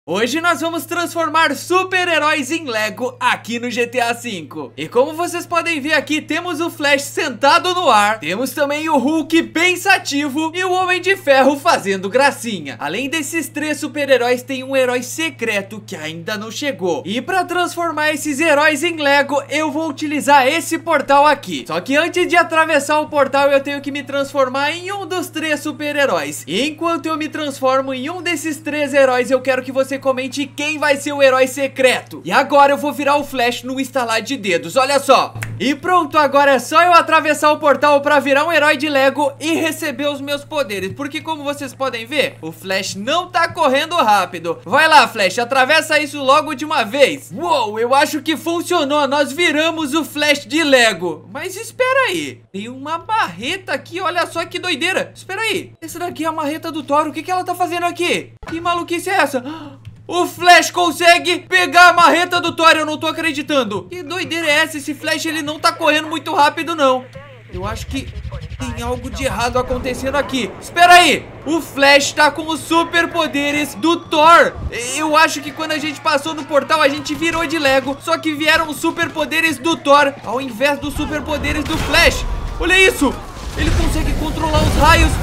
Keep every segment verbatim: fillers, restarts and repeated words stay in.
Hoje nós vamos transformar super-heróis em Lego aqui no G T A cinco. E como vocês podem ver aqui, temos o Flash sentado no ar, temos também o Hulk pensativo e o Homem de Ferro fazendo gracinha. Além desses três super-heróis, tem um herói secreto que ainda não chegou. E para transformar esses heróis em Lego, eu vou utilizar esse portal aqui. Só que antes de atravessar o portal, eu tenho que me transformar em um dos três super-heróis. E enquanto eu me transformo em um desses três heróis, eu quero que você comente quem vai ser o herói secreto. E agora eu vou virar o Flash no estalar de dedos, olha só. E pronto, agora é só eu atravessar o portal pra virar um herói de Lego e receber os meus poderes. Porque como vocês podem ver, o Flash não tá correndo rápido. Vai lá, Flash, atravessa isso logo de uma vez. Uou, eu acho que funcionou, nós viramos o Flash de Lego. Mas espera aí, tem uma marreta aqui, olha só que doideira. Espera aí, essa daqui é a marreta do Thor, o que que ela tá fazendo aqui? Que maluquice é essa? O Flash consegue pegar a marreta do Thor, eu não tô acreditando. Que doideira é essa? Esse Flash, ele não tá correndo muito rápido, não. Eu acho que tem algo de errado acontecendo aqui. Espera aí, o Flash tá com os superpoderes do Thor. Eu acho que quando a gente passou no portal, a gente virou de Lego, só que vieram os superpoderes do Thor ao invés dos superpoderes do Flash. Olha isso, ele consegue controlar os raios.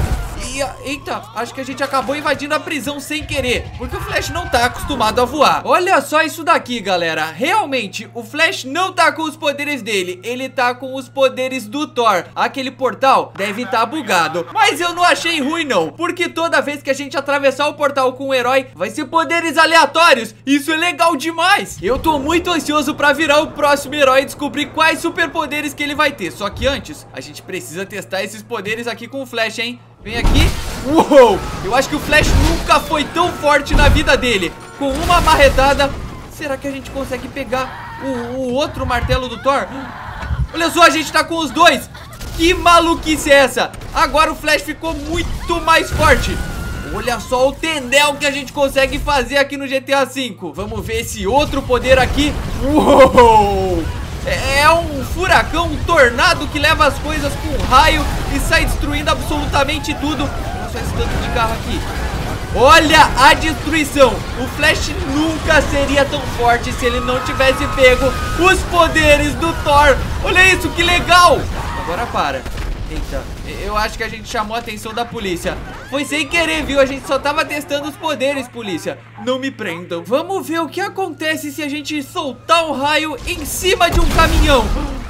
Eita, acho que a gente acabou invadindo a prisão sem querer, porque o Flash não tá acostumado a voar. Olha só isso daqui, galera. Realmente, o Flash não tá com os poderes dele, ele tá com os poderes do Thor. Aquele portal deve estar bugado, mas eu não achei ruim não, porque toda vez que a gente atravessar o portal com um herói, vai ser poderes aleatórios. Isso é legal demais. Eu tô muito ansioso pra virar o próximo herói e descobrir quais superpoderes que ele vai ter. Só que antes, a gente precisa testar esses poderes aqui com o Flash, hein? Vem aqui. Uou! Eu acho que o Flash nunca foi tão forte na vida dele. Com uma marretada, será que a gente consegue pegar o, o outro martelo do Thor? Olha só, a gente tá com os dois. Que maluquice é essa? Agora o Flash ficou muito mais forte. Olha só o tendel que a gente consegue fazer aqui no G T A cinco. Vamos ver esse outro poder aqui. Uou! É um furacão, um tornado que leva as coisas com raio e sai destruindo absolutamente tudo. Olha só esse tanto de carro aqui. Olha a destruição. O Flash nunca seria tão forte se ele não tivesse pego os poderes do Thor. Olha isso, que legal. Agora para. Eita, eu acho que a gente chamou a atenção da polícia. Foi sem querer, viu? A gente só tava testando os poderes, polícia. Não me prendam. Vamos ver o que acontece se a gente soltar um raio em cima de um caminhão.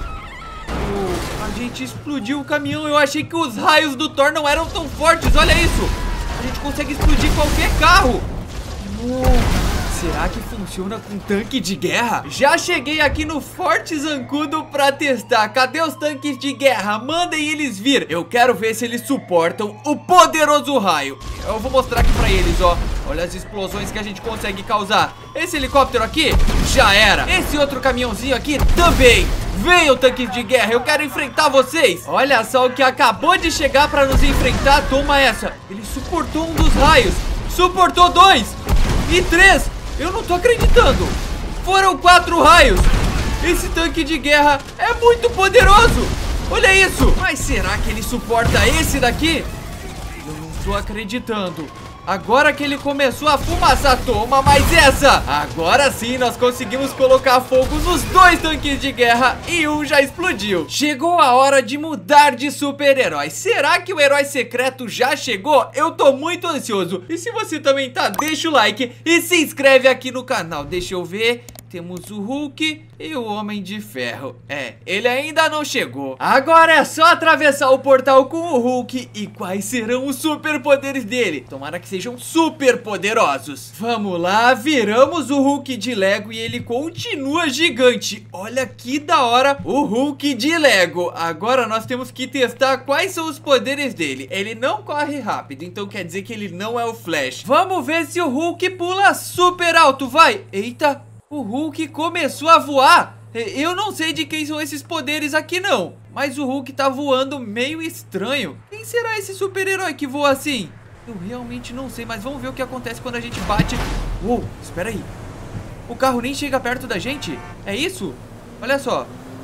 Oh, a gente explodiu o caminhão. Eu achei que os raios do Thor não eram tão fortes. Olha isso. A gente consegue explodir qualquer carro. Oh. Será que funciona com tanque de guerra? Já cheguei aqui no Forte Zancudo pra testar. Cadê os tanques de guerra? Mandem eles vir. Eu quero ver se eles suportam o poderoso raio. Eu vou mostrar aqui pra eles, ó. Olha as explosões que a gente consegue causar. Esse helicóptero aqui, já era. Esse outro caminhãozinho aqui também. Venham, tanques de guerra, eu quero enfrentar vocês. Olha só o que acabou de chegar pra nos enfrentar. Toma essa. Ele suportou um dos raios. Suportou dois. E três. Eu não tô acreditando. Foram quatro raios. Esse tanque de guerra é muito poderoso. Olha isso. Mas será que ele suporta esse daqui? Eu não tô acreditando. Agora que ele começou a fumaçar, toma mais essa. Agora sim nós conseguimos colocar fogo nos dois tanques de guerra e um já explodiu. Chegou a hora de mudar de super-herói. Será que o herói secreto já chegou? Eu tô muito ansioso. E se você também tá, deixa o like e se inscreve aqui no canal. Deixa eu ver. Temos o Hulk e o Homem de Ferro. É, ele ainda não chegou. Agora é só atravessar o portal com o Hulk. E quais serão os superpoderes dele? Tomara que sejam super poderosos. Vamos lá, viramos o Hulk de Lego e ele continua gigante. Olha que da hora o Hulk de Lego. Agora nós temos que testar quais são os poderes dele. Ele não corre rápido, então quer dizer que ele não é o Flash. Vamos ver se o Hulk pula super alto, vai. Eita. O Hulk começou a voar. Eu não sei de quem são esses poderes aqui não, mas o Hulk tá voando meio estranho. Quem será esse super-herói que voa assim? Eu realmente não sei, mas vamos ver o que acontece quando a gente bate. Uou, espera aí. O carro nem chega perto da gente? É isso? Olha só.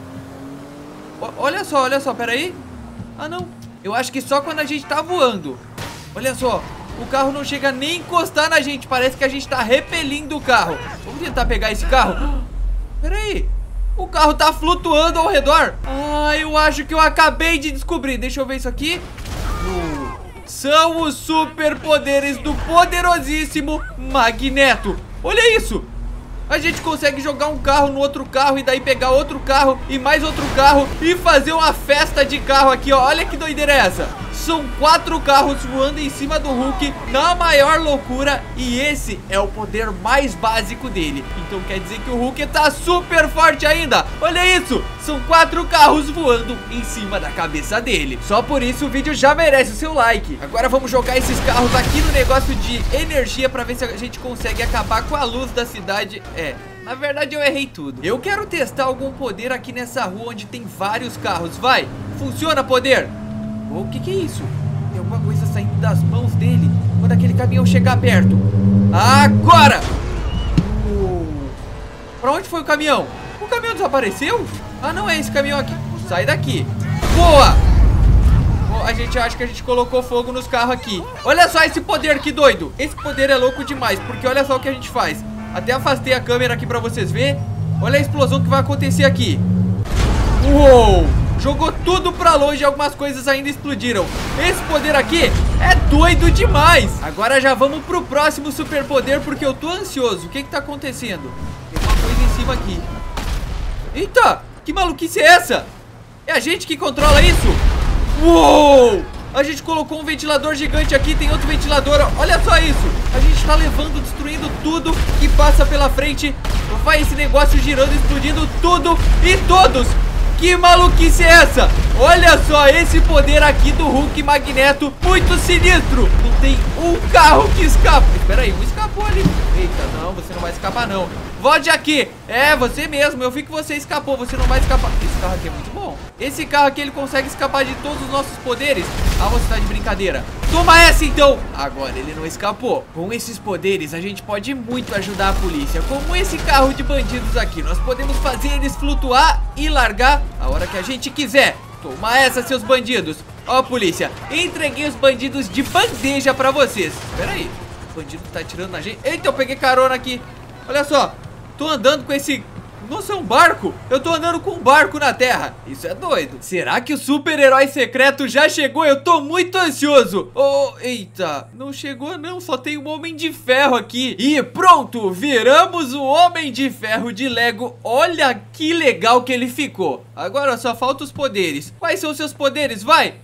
O, olha só, olha só, pera aí. Ah não, eu acho que só quando a gente tá voando. Olha só, O carro não chega nem a encostar na gente. Parece que a gente tá repelindo o carro. Vamos tentar pegar esse carro. Pera aí. O carro tá flutuando ao redor. Ah, eu acho que eu acabei de descobrir. Deixa eu ver isso aqui. Uh, são os superpoderes do poderosíssimo Magneto. Olha isso. A gente consegue jogar um carro no outro carro e daí pegar outro carro e mais outro carro e fazer uma festa de carro aqui, ó. Olha que doideira é essa. São quatro carros voando em cima do Hulk na maior loucura e esse é o poder mais básico dele. Então quer dizer que o Hulk tá super forte ainda. Olha isso, são quatro carros voando em cima da cabeça dele. Só por isso o vídeo já merece o seu like. Agora vamos jogar esses carros aqui no negócio de energia pra ver se a gente consegue acabar com a luz da cidade. É, na verdade eu errei tudo. Eu quero testar algum poder aqui nessa rua onde tem vários carros. Vai, funciona poder. O oh, que que é isso? Tem alguma coisa saindo das mãos dele quando aquele caminhão chegar perto. Agora! Oh. Pra onde foi o caminhão? O caminhão desapareceu? Ah, não é esse caminhão aqui. Sai daqui. Boa! Oh, a gente acha que a gente colocou fogo nos carros aqui. Olha só esse poder, que doido. Esse poder é louco demais, porque olha só o que a gente faz. Até afastei a câmera aqui pra vocês verem. Olha a explosão que vai acontecer aqui. Uou! Jogou tudo pra longe e algumas coisas ainda explodiram. Esse poder aqui é doido demais. Agora já vamos pro próximo superpoder, porque eu tô ansioso. O que que tá acontecendo? Tem uma coisa em cima aqui. Eita, que maluquice é essa? É a gente que controla isso? Uou! A gente colocou um ventilador gigante aqui, tem outro ventilador. Olha só isso. A gente tá levando, destruindo tudo que passa pela frente. Vai esse negócio girando, explodindo tudo e todos. Que maluquice é essa? Olha só esse poder aqui do Hulk Magneto, muito sinistro. Não tem um carro que escapa. Espera aí, um escapou ali. Eita, não, você não vai escapar não. Volte aqui. É, você mesmo, eu vi que você escapou. Você não vai escapar. Esse carro aqui é muito bom. Esse carro aqui, ele consegue escapar de todos os nossos poderes. Ah, você tá de brincadeira. Toma essa então. Agora ele não escapou. Com esses poderes a gente pode muito ajudar a polícia. Como esse carro de bandidos aqui. Nós podemos fazer eles flutuar e largar a hora que a gente quiser. Toma essa, seus bandidos. Ó, polícia, entreguei os bandidos de bandeja pra vocês. Pera aí, o bandido tá atirando na gente. Eita, eu peguei carona aqui. Olha só, tô andando com esse... Nossa, é um barco. Eu tô andando com um barco na terra. Isso é doido. Será que o super-herói secreto já chegou? Eu tô muito ansioso. Oh, eita, não chegou não. Só tem um Homem de Ferro aqui. E pronto, viramos o Homem de Ferro de Lego. Olha que legal que ele ficou. Agora só falta os poderes. Quais são os seus poderes? Vai.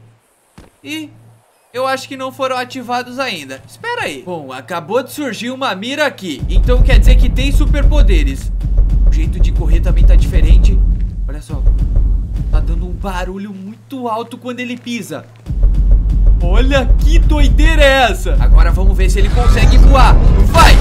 E... eu acho que não foram ativados ainda. Espera aí. Bom, acabou de surgir uma mira aqui. Então quer dizer que tem superpoderes. O jeito de correr também tá diferente. Olha só. Tá dando um barulho muito alto quando ele pisa. Olha que doideira é essa. Agora vamos ver se ele consegue voar. Vai.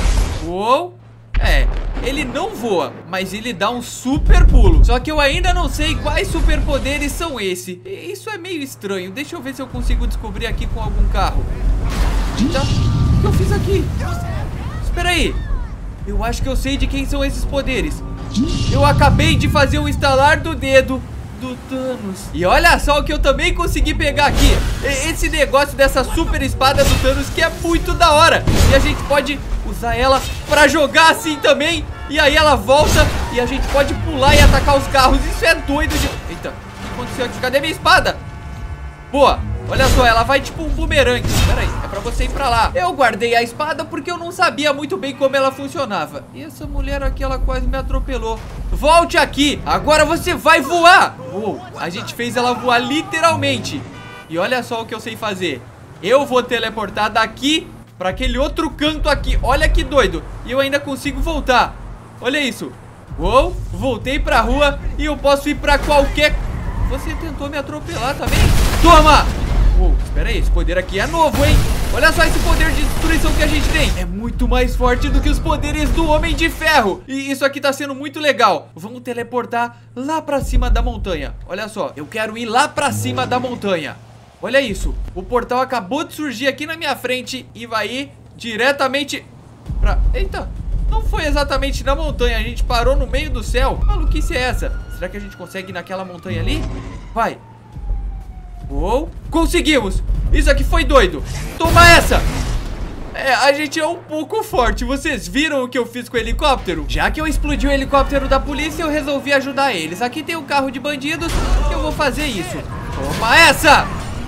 Uou. É, ele não voa, mas ele dá um super pulo. Só que eu ainda não sei quais superpoderes são esses. Isso é meio estranho. Deixa eu ver se eu consigo descobrir aqui com algum carro. Eita, o que eu fiz aqui? Espera aí. Eu acho que eu sei de quem são esses poderes. Eu acabei de fazer o estalar do dedo do Thanos. E olha só o que eu também consegui pegar aqui. Esse negócio dessa super espada do Thanos, que é muito da hora. E a gente pode usar ela pra jogar assim também. E aí ela volta e a gente pode pular e atacar os carros. Isso é doido de... Eita, o que aconteceu aqui? Cadê minha espada? Boa. Olha só, ela vai tipo um bumerangue. Pera aí, é pra você ir pra lá. Eu guardei a espada porque eu não sabia muito bem como ela funcionava. E essa mulher aqui, ela quase me atropelou. Volte aqui, agora você vai voar. Uou, a gente fez ela voar literalmente. E olha só o que eu sei fazer. Eu vou teleportar daqui pra aquele outro canto aqui. Olha que doido. E eu ainda consigo voltar. Olha isso. Uou, voltei pra rua e eu posso ir pra qualquer... Você tentou me atropelar também? Toma! Uou, espera aí, esse poder aqui é novo, hein? Olha só esse poder de destruição que a gente tem. É muito mais forte do que os poderes do Homem de Ferro. E isso aqui tá sendo muito legal. Vamos teleportar lá pra cima da montanha. Olha só, eu quero ir lá pra cima da montanha. Olha isso, o portal acabou de surgir aqui na minha frente e vai ir diretamente pra... Eita, não foi exatamente na montanha. A gente parou no meio do céu. Que maluquice é essa? Será que a gente consegue ir naquela montanha ali? Vai. Uou, conseguimos. Isso aqui foi doido. Toma essa. É, a gente é um pouco forte. Vocês viram o que eu fiz com o helicóptero? Já que eu explodi o helicóptero da polícia, eu resolvi ajudar eles. Aqui tem um carro de bandidos, eu vou fazer isso. Toma essa.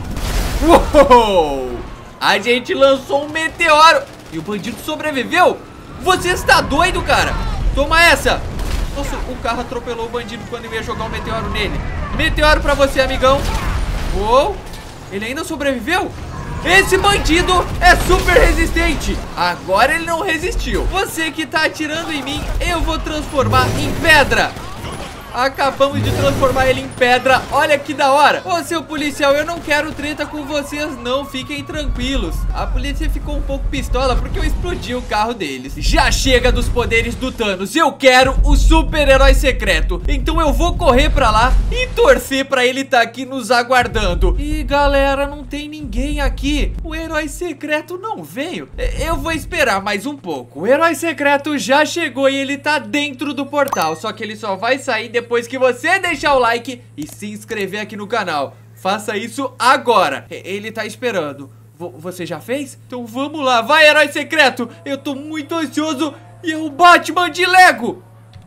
Uou! A gente lançou um meteoro. E o bandido sobreviveu? Você está doido, cara? Toma essa. Nossa, o carro atropelou o bandido quando eu ia jogar um meteoro nele. Meteoro pra você, amigão. Uou! Ele ainda sobreviveu? Esse bandido é super resistente. Agora ele não resistiu. Você que tá atirando em mim, eu vou transformar em pedra. Acabamos de transformar ele em pedra. Olha que da hora. Ô, seu policial, eu não quero treta com vocês, não. Fiquem tranquilos. A polícia ficou um pouco pistola porque eu explodi o carro deles. Já chega dos poderes do Thanos. Eu quero o super-herói secreto. Então eu vou correr pra lá e torcer pra ele tá aqui nos aguardando. E galera, não tem ninguém aqui. O herói secreto não veio. Eu vou esperar mais um pouco. O herói secreto já chegou e ele tá dentro do portal. Só que ele só vai sair depois Depois que você deixar o like e se inscrever aqui no canal. Faça isso agora. Ele tá esperando. V- Você já fez? Então vamos lá. Vai, herói secreto. Eu tô muito ansioso. E é o Batman de Lego.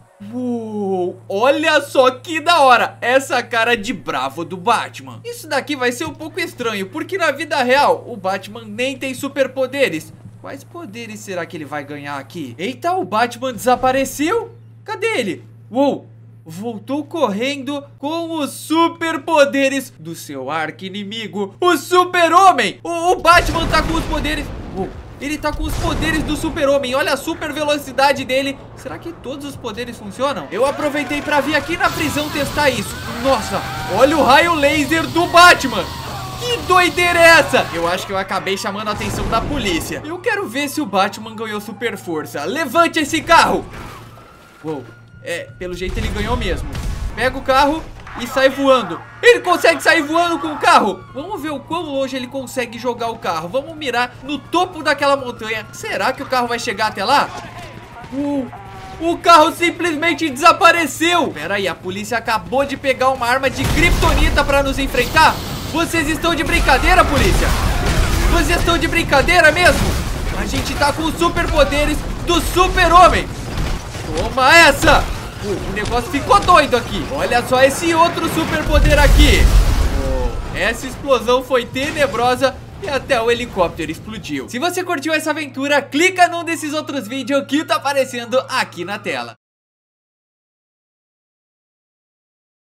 Uou, olha só que da hora. Essa cara de bravo do Batman. Isso daqui vai ser um pouco estranho, porque na vida real o Batman nem tem superpoderes. Quais poderes será que ele vai ganhar aqui? Eita, o Batman desapareceu. Cadê ele? Uou, voltou correndo com os superpoderes do seu arqui-inimigo, o Super-Homem. O, o Batman tá com os poderes. Oh, ele tá com os poderes do Super-Homem. Olha a super velocidade dele. Será que todos os poderes funcionam? Eu aproveitei pra vir aqui na prisão testar isso. Nossa, olha o raio laser do Batman. Que doideira é essa? Eu acho que eu acabei chamando a atenção da polícia. Eu quero ver se o Batman ganhou super força. Levante esse carro. Uou. É, pelo jeito ele ganhou mesmo. Pega o carro e sai voando. Ele consegue sair voando com o carro. Vamos ver o quão longe ele consegue jogar o carro. Vamos mirar no topo daquela montanha. Será que o carro vai chegar até lá? Uh, o carro simplesmente desapareceu. Pera aí, a polícia acabou de pegar uma arma de kryptonita pra nos enfrentar. Vocês estão de brincadeira, polícia? Vocês estão de brincadeira mesmo? A gente tá com os superpoderes do Super-Homem. Toma essa! O negócio ficou doido aqui. Olha só esse outro superpoder aqui. Oh, essa explosão foi tenebrosa e até o helicóptero explodiu. Se você curtiu essa aventura, clica num desses outros vídeos que tá aparecendo aqui na tela.